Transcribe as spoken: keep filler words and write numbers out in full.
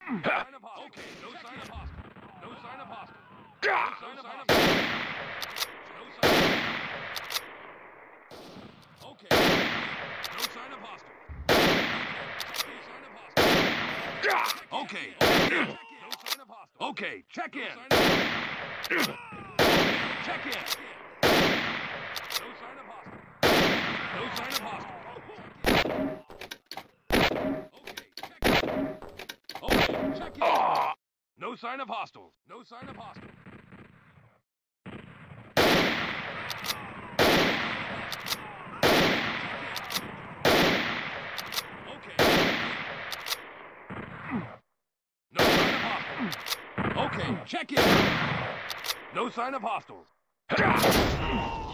sign of hostile. Okay, no sign of hostile. No sign of hostile. No sign of hostile. No sign of hostile. Okay. No sign of hostile. Okay. No sign of hostile. Okay, check in. Check in. No sign of hostile. No sign of hostile. Okay, check in. No sign of hostiles. No sign of hostiles. Okay. No sign of hostiles. Okay, check in. No sign of hostiles.